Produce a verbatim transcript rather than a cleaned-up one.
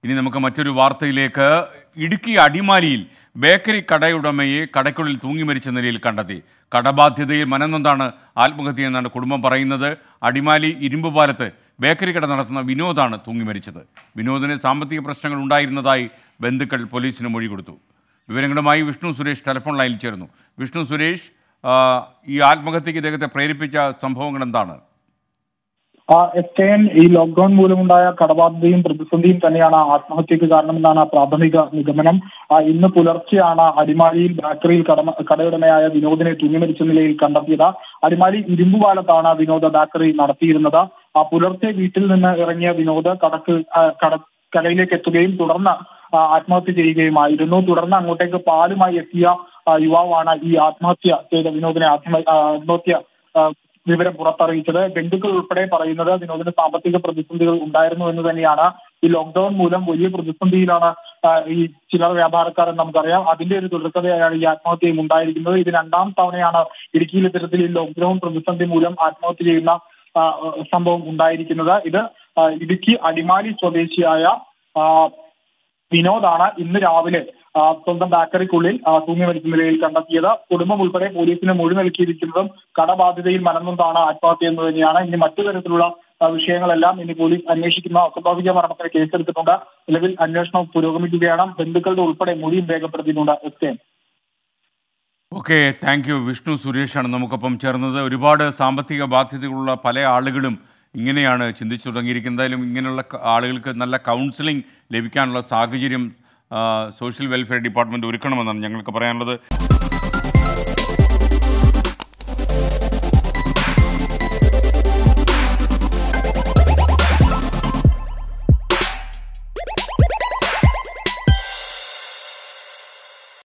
ഇനി നമുക്ക് മറ്റൊരു വാർത്തയിലേക്ക്. ഇടുക്കി അടിമാലിയിൽ ബേക്കറി കടയുടമയെ കടയ്ക്കുള്ളിൽ തൂങ്ങി മരിച്ച നിലയിൽ കണ്ടെത്തി. കടബാധ്യതയിൽ മനംനൊന്താണ് ആത്മഹത്യ എന്നാണ് കുടുംബം പറയുന്നത്. അടിമാലി ഇരുമ്പുപാലത്ത് ബേക്കറി കട നടത്തുന്ന വിനോദാണ് തൂങ്ങി മരിച്ചത്. വിനോദിന് സാമ്പത്തിക പ്രശ്നങ്ങൾ ഉണ്ടായിരുന്നതായി ബന്ധുക്കൾ പോലീസിന് മൊഴി കൊടുത്തു. വിവരങ്ങളുമായി വിഷ്ണു സുരേഷ് ടെലിഫോൺ ലൈനിൽ ചേർന്നു. വിഷ്ണു സുരേഷ്, ഈ ആത്മഹത്യക്ക് ഇദ്ദേഹത്തെ പ്രേരിപ്പിച്ച സംഭവങ്ങൾ എന്താണ്? എസ്റ്റേൻ ഈ ലോക്ക്ഡൌൺ മൂലമുണ്ടായ കടബാധ്യതയും പ്രതിസന്ധിയും തന്നെയാണ് ആത്മഹത്യക്ക് കാരണമെന്നാണ് പ്രാഥമിക നിഗമനം. ഇന്ന് പുലർച്ചെയാണ് അടിമാലിയിൽ ബേക്കറിയിൽ കടമ കടയുടമയായ വിനോദിനെ തൂങ്ങിമരിച്ച നിലയിൽ കണ്ടെത്തിയത്. അടിമാലി ഇരുമ്പുപാലത്താണ് വിനോദ ബേക്കറി നടത്തിയിരുന്നത്. ആ പുലർച്ചെ വീട്ടിൽ നിന്ന് ഇറങ്ങിയ വിനോദ് കടക്ക് കട കടയിലേക്ക് എത്തുകയും തുടർന്ന് ആത്മഹത്യ ചെയ്യുകയുമായിരുന്നു. തുടർന്ന് അങ്ങോട്ടേക്ക് പാലുമായി എത്തിയ യുവാവാണ് ഈ ആത്മഹത്യ ചെയ്ത വിനോദിനെ ആത്മഹത്യ വിവരം പുറത്തറിയിച്ചത്. ബന്ധുക്കൾ ഉൾപ്പെടെ പറയുന്നത് വിനോദിന് സാമ്പത്തിക പ്രതിസന്ധികൾ ഉണ്ടായിരുന്നു എന്ന് തന്നെയാണ്. ഈ ലോക്ക്ഡൌൺ മൂലം വലിയ പ്രതിസന്ധിയിലാണ് ഈ ചില്ലറ വ്യാപാരക്കാർ എന്ന് നമുക്കറിയാം. അതിന്റെ ഒരു തുടർക്കഥയാണ് ഈ ആത്മഹത്യയും ഉണ്ടായിരിക്കുന്നത്. ഇത് രണ്ടാം തവണയാണ് ഇടുക്കിയിൽ ഇത്തരത്തിൽ ഈ ലോക്ക്ഡൌൺ പ്രതിസന്ധി മൂലം ആത്മഹത്യ ചെയ്യുന്ന സംഭവം ഉണ്ടായിരിക്കുന്നത്. ഇത് ഇടുക്കി അടിമാലി സ്വദേശിയായ വിനോദാണ് ഇന്ന് രാവിലെ സ്വന്തം ബേക്കറിക്കുള്ളിൽ തൂങ്ങി മരിച്ച നിലയിൽ കണ്ടെത്തിയത്. കുടുംബം ഉൾപ്പെടെ പോലീസിന് മൊഴി നൽകിയിരിക്കുന്നതും കടബാധ്യതയിൽ മനംനൊന്താണ് ആത്മഹത്യ എന്ന് തന്നെയാണ്. ഇനി മറ്റു തരത്തിലുള്ള വിഷയങ്ങളെല്ലാം ഇനി പോലീസ് അന്വേഷിക്കുന്ന അസ്വാഭാവിക മരണത്തിന് കേസെടുത്തിട്ടുണ്ട്. നിലവിൽ അന്വേഷണം പുരോഗമിക്കുകയാണ്. ബന്ധുക്കളുടെ ഉൾപ്പെടെ മൊഴിയും രേഖപ്പെടുത്തിയിട്ടുണ്ട്. Yes okay, thank you. Vishnu സുരേഷാണ് നമുക്കൊപ്പം ചേർന്നത്. ഒരുപാട് സാമ്പത്തിക ബാധ്യതകളുള്ള പല ആളുകളും ഇങ്ങനെയാണ് ചിന്തിച്ചു തുടങ്ങിയിരിക്കുന്നത്. എന്തായാലും ഇങ്ങനെയുള്ള ആളുകൾക്ക് നല്ല കൗൺസിലിംഗ് ലഭിക്കാനുള്ള സാഹചര്യം സോഷ്യൽ വെൽഫെയർ ഡിപ്പാർട്ട്മെൻറ്റ് ഒരുക്കണമെന്നാണ് ഞങ്ങൾക്ക് പറയാനുള്ളത്.